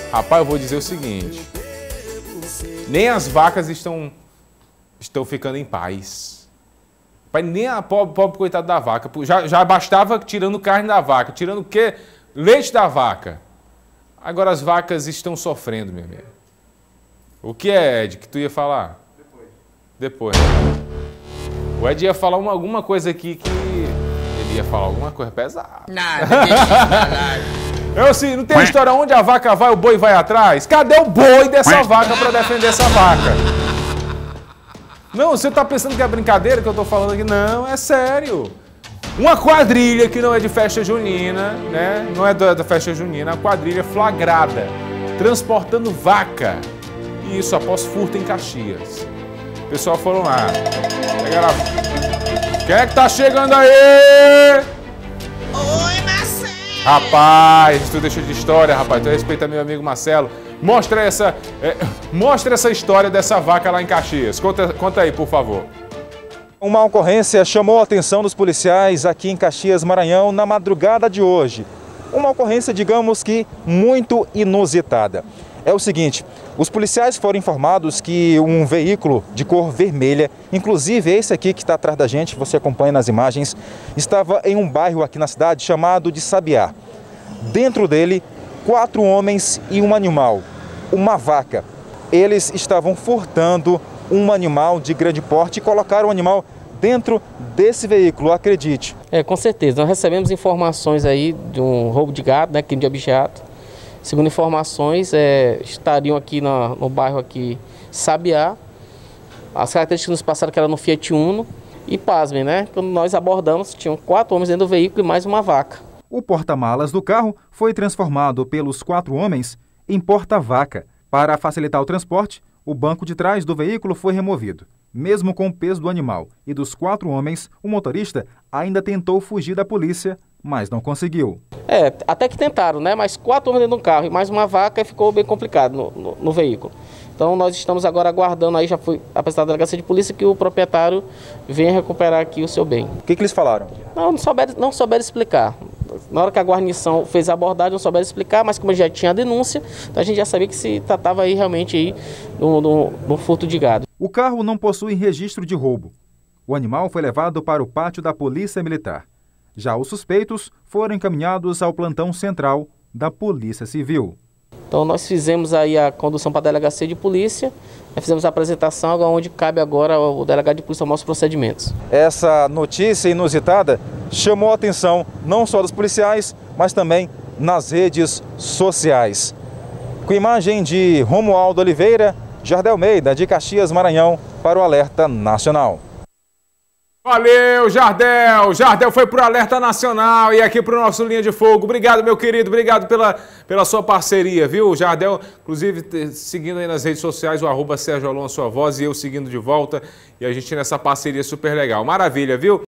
Rapaz, eu vou dizer o seguinte. Nem as vacas estão ficando em paz. Pai, nem a pobre coitada da vaca. Já bastava tirando carne da vaca. Tirando o quê? Leite da vaca. Agora as vacas estão sofrendo, meu amigo. O que é, Ed, que tu ia falar? Depois. O Ed ia falar alguma coisa aqui que... Ele ia falar alguma coisa pesada. Nada, deixa eu assim, não tem a história onde a vaca vai, o boi vai atrás? Cadê o boi dessa vaca para defender essa vaca? Não, você tá pensando que é brincadeira que eu tô falando aqui? Não, é sério. Uma quadrilha que não é de festa junina, né? Não é da festa junina, uma quadrilha flagrada, transportando vaca. E isso após furto em Caxias. O pessoal falou lá. Quem é que tá chegando aí? Oi, Marcelo! Rapaz, tu deixa de história, rapaz. Tu respeita meu amigo Marcelo. Mostra essa história dessa vaca lá em Caxias. Conta aí, por favor. Uma ocorrência chamou a atenção dos policiais aqui em Caxias, Maranhão, na madrugada de hoje. Uma ocorrência, digamos que, muito inusitada. É o seguinte, os policiais foram informados que um veículo de cor vermelha, inclusive esse aqui que está atrás da gente, você acompanha nas imagens, estava em um bairro aqui na cidade chamado de Sabiá. Dentro dele, 4 homens e um animal, uma vaca. Eles estavam furtando um animal de grande porte e colocaram o animal dentro desse veículo, acredite. Com certeza. Nós recebemos informações aí de um roubo de gado, né, crime de objeto. Segundo informações, estariam aqui no bairro aqui Sabiá. As características que nos passaram que era no Fiat Uno. E pasmem, né? Quando nós abordamos, tinham 4 homens dentro do veículo e mais uma vaca. O porta-malas do carro foi transformado pelos 4 homens em porta-vaca. Para facilitar o transporte, o banco de trás do veículo foi removido. Mesmo com o peso do animal e dos 4 homens, o motorista ainda tentou fugir da polícia, mas não conseguiu. Até que tentaram, né? Mas 4 homens dentro do carro e mais uma vaca ficou bem complicado no veículo. Então nós estamos agora aguardando, aí já foi apresentado à delegacia de polícia que o proprietário venha recuperar aqui o seu bem. O que eles falaram? Não souberam explicar. Na hora que a guarnição fez a abordagem, não souberam explicar, mas como já tinha a denúncia, então a gente já sabia que se tratava aí realmente aí no furto de gado. O carro não possui registro de roubo. O animal foi levado para o pátio da Polícia Militar. Já os suspeitos foram encaminhados ao plantão central da Polícia Civil. Então nós fizemos aí a condução para a delegacia de polícia, fizemos a apresentação onde cabe agora o delegado de polícia tomar os procedimentos. Essa notícia inusitada chamou a atenção não só dos policiais, mas também nas redes sociais. Com imagem de Romualdo Oliveira, Jardel Almeida, de Caxias, Maranhão, para o Alerta Nacional. Valeu, Jardel! Jardel foi para o Alerta Nacional e aqui para o nosso Linha de Fogo. Obrigado, meu querido, obrigado pela sua parceria, viu? Jardel, inclusive, seguindo aí nas redes sociais, o @Sérgio Alonso, sua voz, e eu seguindo de volta. E a gente nessa parceria super legal. Maravilha, viu?